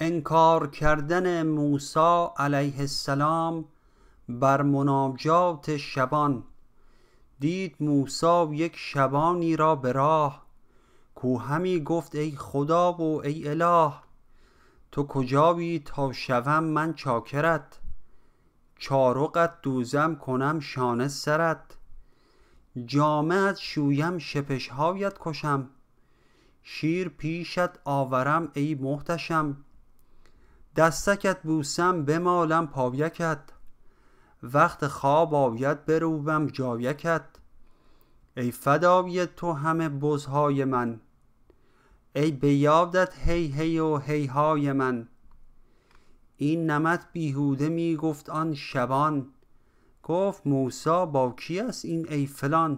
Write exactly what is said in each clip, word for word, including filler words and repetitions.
انکار کردن موسی علیه السلام بر مناجات شبان. دید موسی یک شبانی را به راه، کو همی گفت ای خدا و ای اله. تو کجایی تا شوم من چاکرت، چارقت دوزم کنم شانه سرت. جامه ات شویم شپشهایت کشم، شیر پیشت آورم ای محتشم. دستکت بوسم بمالم پایکت، وقت خواب آید بروبم جایکت. ای فدای تو همه بزهای من، ای به یادت هی هی و هی های من. این نمط بیهوده می گفت آن شبان، گفت موسی با کی است این ای فلان؟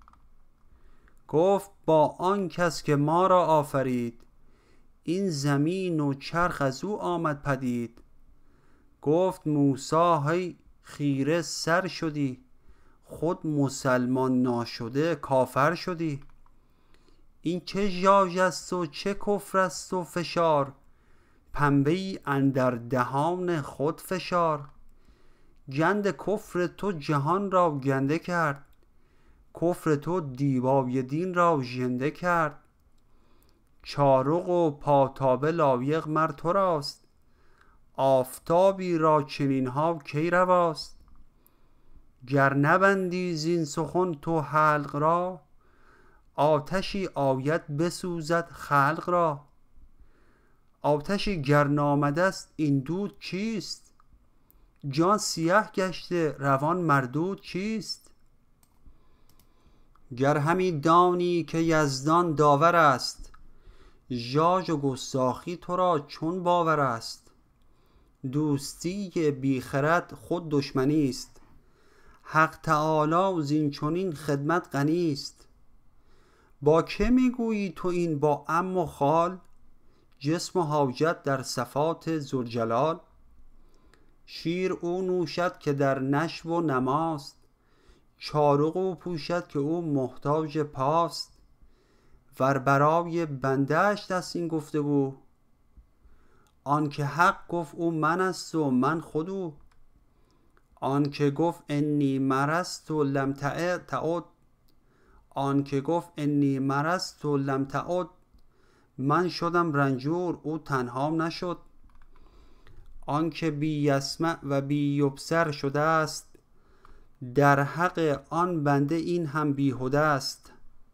گفت با آن کس که ما را آفرید، این زمین و چرخ از او آمد پدید. گفت موسی هی خیره سر شدی، خود مسلمان ناشده کافر شدی. این چه ژاژ است و چه کفر است و فشار، پنبه ای اندر دهان خود فشار. گند کفر تو جهان را گنده کرد، کفر تو دیبای دین را ژنده کرد. چارق و پاتابه لایق مر تو راست، آفتابی را چنین ها کی رواست. گر نبندی زین سخن تو حلق را، آتشی آید بسوزد خلق را. آتشی گر نامده است این دود چیست، جان سیه گشته روان مردود چیست؟ گر همی دانی که یزدان داور است، ژاژ و گستاخی تو را چون باور است. دوستی بی خرد خود دشمنی است، حق تعالی زین چنین خدمت غنی است. با که میگویی تو این با عم و خال، جسم و حاجت در صفات ذوالجلال. شیر او نوشد که در نشو و نماست، چارق او پوشد که او محتاج پاست. ور برای بنده اش دست این گفتگو، آن که حق گفت او من است و من خود او. آن که گفت انی مرضت و لم تعد، آن که گفت انی مرضت و لم تعد. من شدم رنجور او تنها نشد. آن که بی یسمع و بی یبصر شده است، در حق آن بنده این هم بیهوده است.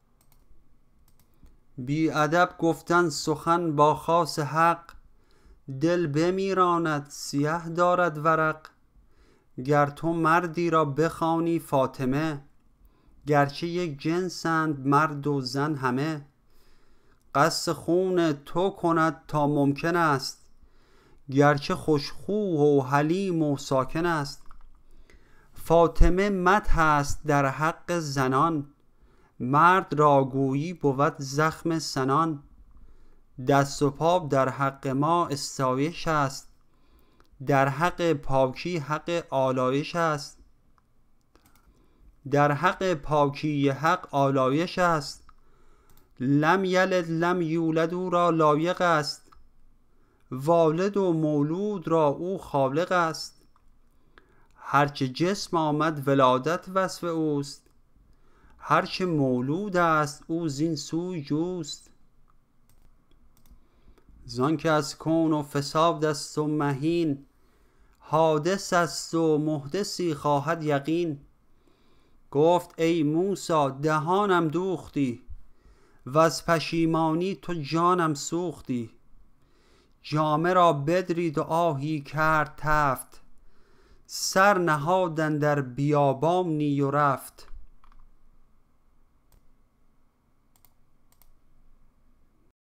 بی ادب گفتن سخن با خاص حق، دل بمیراند سیه دارد ورق. گر تو مردی را بخوانی فاطمه، گرچه یک جنسند مرد و زن همه. قصد خون تو کند تا ممکن است، گرچه خوشخو و حلیم و ساکن است. فاطمه مدح است در حق زنان، مرد را گویی بود زخم سنان. دست و پا در حق ما استایش است، در حق پاکی حق آلایش است. در حق پاکی حق آلایش است، لم یلد لم یولد او را لایق است. والد و مولود را او خالق است، هرچه جسم آمد ولادت وصف اوست. هرچه مولود است او زین سوی جوست. زان که از کون و فساد است و مهین، حادث است و محدثی خواهد یقین. گفت ای موسی دهانم دوختی، وز پشیمانی تو جانم سوختی. جامه را بدرید و آهی کرد تفت، سر نهاد اندر بیابانی و رفت.